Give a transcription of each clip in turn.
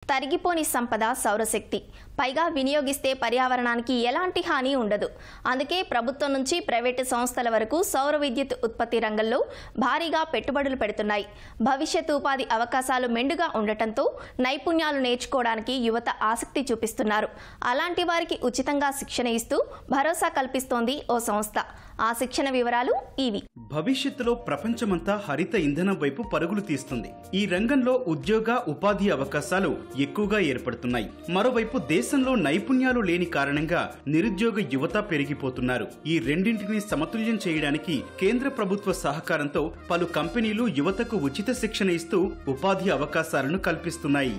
తరిగిపోని సంపద సౌరశక్తి. పైగా వినియోగిస్తే పర్యావరణానికి ఎలాంటి హాని ఉండదు. అందుకే ప్రభుత్వం నుంచి ప్రైవేటు సంస్థల వరకు సౌర విద్యుత్ ఉత్పత్తి రంగంలో భారీగా పెట్టుబడులు పెడుతున్నాయి. భవిష్యత్ ఉపాధి అవకాశాలు మెండుగా ఉండటంతో నైపుణ్యాలు నేర్చుకోవడానికి యువత ఆసక్తి చూపిస్తున్నారు. అలాంటి వారికి ఉచితంగా శిక్షణ ఇస్తూ భరోసా కల్పిస్తోంది ఓ సంస్థ. ఆ శిక్షణ వివరాలు ఇవి. భవిష్యత్తులో ప్రపంచమంతా హరిత ఇంధనం వైపు పరుగులు తీస్తుంది. ఈ రంగంలో ఉద్యోగ ఉపాధి అవకాశాలు ఎక్కువగా ఏర్పడుతున్నాయి. మరోవైపు దేశంలో నైపుణ్యాలు లేని కారణంగా నిరుద్యోగ యువత పెరిగిపోతున్నారు. ఈ రెండింటిని సమతుల్యం చేయడానికి కేంద్ర ప్రభుత్వ సహకారంతో పలు కంపెనీలు యువతకు ఉచిత శిక్షణ ఇస్తూ ఉపాధి అవకాశాలను కల్పిస్తున్నాయి.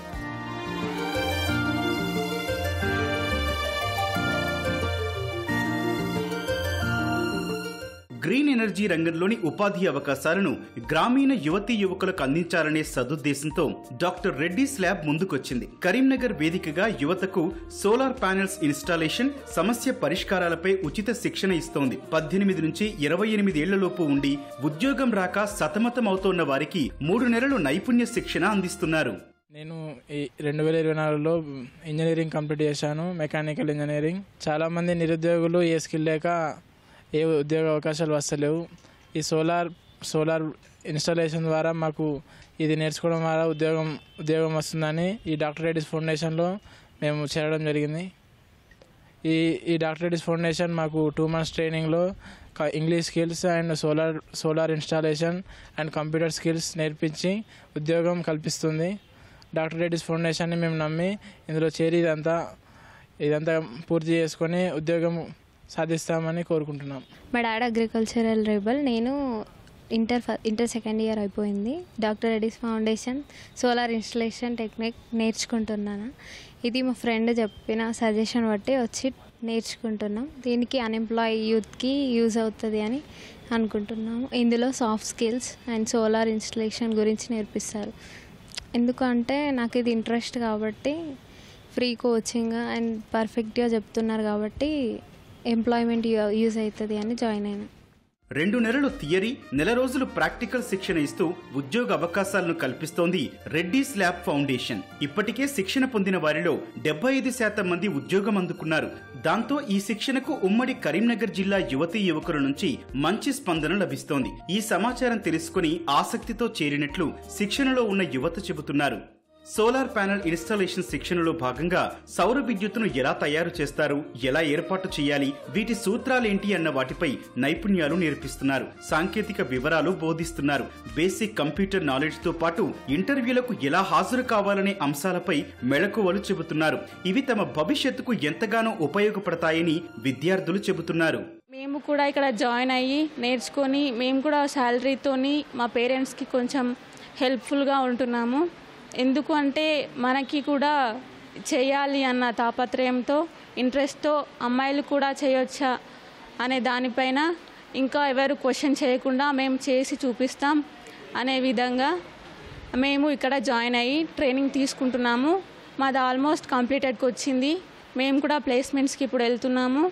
గ్రీన్ ఎనర్జీ రంగంలోని ఉపాధి అవకాశాలను గ్రామీణ యువతీ యువకులకు అందించాలనే సదుద్దేశంతో డాక్టర్ రెడ్డిస్ ల్యాబ్ ముందుకొచ్చింది. కరీంనగర్ వేదికగా యువతకు సోలార్ ప్యానెల్స్ ఇన్స్టాలేషన్, సమస్య పరిష్కారాలపై ఉచిత శిక్షణ ఇస్తోంది. 18 నుంచి 28 ఏళ్లలోపు ఉండి ఉద్యోగం రాక సతమతమవుతోన్న వారికి 3 నెలలు నైపుణ్య శిక్షణ అందిస్తున్నారు. నేను ఈ 2024లో ఇంజనీరింగ్ కంప్లీట్ చేశాను, మెకానికల్ ఇంజనీరింగ్. చాలామంది నిరుద్యోగులు ఏ స్కిల్ లేక ఏ ఉద్యోగ అవకాశాలు వస్తలేవు. ఈ సోలార్ ఇన్స్టాలేషన్ ద్వారా మాకు ఇది నేర్చుకోవడం ద్వారా ఉద్యోగం వస్తుందని ఈ డాక్టర్ రెడ్డిస్ ఫౌండేషన్లో మేము చేరడం జరిగింది. ఈ డాక్టర్ రెడ్డిస్ ఫౌండేషన్ మాకు 2 months ట్రైనింగ్లో English skills and solar installation and computer skills నేర్పించి ఉద్యోగం కల్పిస్తుంది. డాక్టర్ రెడ్డిస్ ఫౌండేషన్ని మేము నమ్మి ఇందులో చేరి ఇదంతా పూర్తి చేసుకొని ఉద్యోగం సాధిస్తామని కోరుకుంటున్నాం. మా డాడీ అగ్రికల్చరల్ రేబల్. నేను ఇంటర్ సెకండ్ ఇయర్ అయిపోయింది. Doctor Reddy's foundation solar installation technique నేర్చుకుంటున్నాను. ఇది మా ఫ్రెండ్ చెప్పిన సజెషన్ బట్టి వచ్చి నేర్చుకుంటున్నాం. దీనికి అన్ఎంప్లాయ్ యూత్కి యూజ్ అవుతుంది అని అనుకుంటున్నాము. ఇందులో soft skills and solar installation గురించి నేర్పిస్తారు. ఎందుకంటే నాకు ఇది ఇంట్రెస్ట్ కాబట్టి, ఫ్రీ కోచింగ్ అండ్ పర్ఫెక్ట్గా చెప్తున్నారు కాబట్టి ఎంప్లాయ్మెంట్ యూజ్ అవుతుంది అని జాయిన్ అయినా. 2 నెలలు థియరీ, నెల రోజులు ప్రాక్టికల్ శిక్షణ ఇస్తూ ఉద్యోగ అవకాశాలను కల్పిస్తోంది రెడ్డిస్ ల్యాబ్ ఫౌండేషన్. ఇప్పటికే శిక్షణ పొందిన వారిలో 75% మంది ఉద్యోగం అందుకున్నారు. దాంతో ఈ శిక్షణకు ఉమ్మడి కరీంనగర్ జిల్లా యువతీ యువకుల నుంచి మంచి స్పందన లభిస్తోంది. ఈ సమాచారం తెలుసుకుని ఆసక్తితో చేరినట్లు శిక్షణలో ఉన్న యువత చెబుతున్నారు. సోలార్ ప్యానెల్ ఇన్స్టాలేషన్ శిక్షణలో భాగంగా సౌర విద్యుత్తును ఎలా తయారు చేస్తారు, ఎలా ఏర్పాటు చేయాలి, వీటి సూత్రాలేంటి అన్న వాటిపై నైపుణ్యాలు నేర్పిస్తున్నారు. సాంకేతిక వివరాలు బోధిస్తున్నారు. బేసిక్ కంప్యూటర్ నాలెడ్జ్ తో పాటు ఇంటర్వ్యూలకు ఎలా హాజరు కావాలనే అంశాలపై మెళకువలు చెబుతున్నారు. ఇవి తమ భవిష్యత్తుకు ఎంతగానో ఉపయోగపడతాయని విద్యార్థులు చెబుతున్నారు. మేము కూడా ఇక్కడ జాయిన్ అయ్యి నేర్చుకొని మేము కూడా శాలరీతోని మా పేరెంట్స్కి కొంచెం హెల్ప్ఫుల్గా ఉంటున్నాము. ఎందుకు అంటే మనకి కూడా చేయాలి అన్న తాపత్రయంతో, ఇంట్రెస్ట్తో అమ్మాయిలు కూడా చేయొచ్చా అనే దానిపైన ఇంకా ఎవరు క్వశ్చన్ చేయకుండా మేము చేసి చూపిస్తాం అనే విధంగా మేము ఇక్కడ జాయిన్ అయ్యి ట్రైనింగ్ తీసుకుంటున్నాము. మాది ఆల్మోస్ట్ కంప్లీటెడ్కి వచ్చింది. మేము కూడా ప్లేస్మెంట్స్కి ఇప్పుడు వెళ్తున్నాము.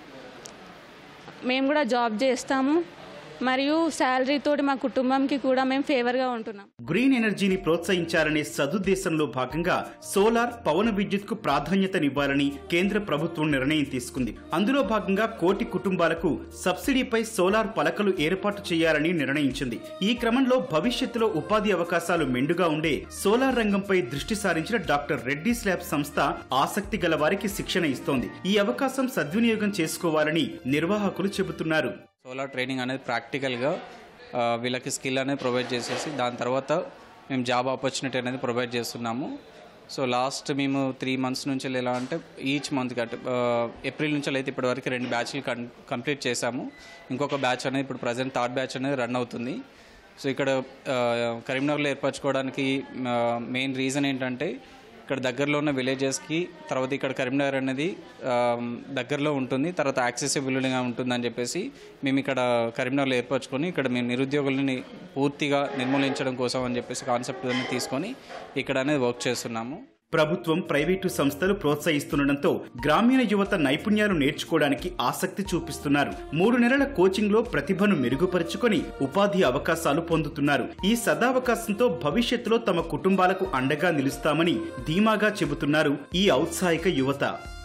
మేము కూడా జాబ్ చేస్తాము. మరియు శాలరీతోటి మా కుటుంబంకి కూడా మేము ఫేవర్గా ఉంటున్నాం. గ్రీన్ ఎనర్జీని ప్రోత్సహించాలనే సదుద్దేశంలో భాగంగా సోలార్, పవన విద్యుత్కు ప్రాధాన్యతనివ్వాలని కేంద్ర ప్రభుత్వం నిర్ణయం తీసుకుంది. అందులో భాగంగా 1 కోటి కుటుంబాలకు సబ్సిడీపై సోలార్ పలకలు ఏర్పాటు చేయాలని నిర్ణయించింది. ఈ క్రమంలో భవిష్యత్తులో ఉపాధి అవకాశాలు మెండుగా ఉండే సోలార్ రంగంపై దృష్టి సారించిన డాక్టర్ రెడ్డిస్ ల్యాబ్ సంస్థ ఆసక్తి గల వారికి శిక్షణ ఇస్తోంది. ఈ అవకాశం సద్వినియోగం చేసుకోవాలని నిర్వాహకులు చెబుతున్నారు. సోలార్ ట్రైనింగ్ అనేది ప్రాక్టికల్గా వీళ్ళకి స్కిల్ అనేది ప్రొవైడ్ చేసేసి దాని తర్వాత మేము జాబ్ ఆపర్చునిటీ అనేది ప్రొవైడ్ చేస్తున్నాము. సో లాస్ట్ మేము 3 months నుంచి ఎలా అంటే ఈచ్ మంత్ ఏప్రిల్ నుంచి అయితే ఇప్పటి వరకు 2 బ్యాచ్లు కంప్లీట్ చేశాము. ఇంకొక బ్యాచ్ అనేది ఇప్పుడు ప్రజెంట్ 3rd బ్యాచ్ అనేది రన్ అవుతుంది. సో ఇక్కడ కరీంనగర్లో ఏర్పరచుకోవడానికి మెయిన్ రీజన్ ఏంటంటే ఇక్కడ దగ్గరలో ఉన్న విలేజెస్కి, తర్వాత ఇక్కడ కరీంనగర్ అనేది దగ్గరలో ఉంటుంది, తర్వాత యాక్సెసిబిలిటీగా ఉంటుందని చెప్పేసి మేము ఇక్కడ కరీంనగర్లో ఏర్పరచుకొని ఇక్కడ మేము నిరుద్యోగులని పూర్తిగా నిర్మూలించడం కోసం అని చెప్పేసి కాన్సెప్ట్ తీసుకొని ఇక్కడ అనేది వర్క్ చేస్తున్నాము. ప్రభుత్వం, ప్రైవేటు సంస్థలు ప్రోత్సహిస్తుండటంతో గ్రామీణ యువత నైపుణ్యాలు నేర్చుకోవడానికి ఆసక్తి చూపిస్తున్నారు. 3 నెలల కోచింగ్ లో ప్రతిభను మెరుగుపరుచుకొని ఉపాధి అవకాశాలు పొందుతున్నారు. ఈ సదావకాశంతో భవిష్యత్తులో తమ కుటుంబాలకు అండగా నిలుస్తామని ధీమాగా చెబుతున్నారు ఈ ఔత్సాహిక యువత.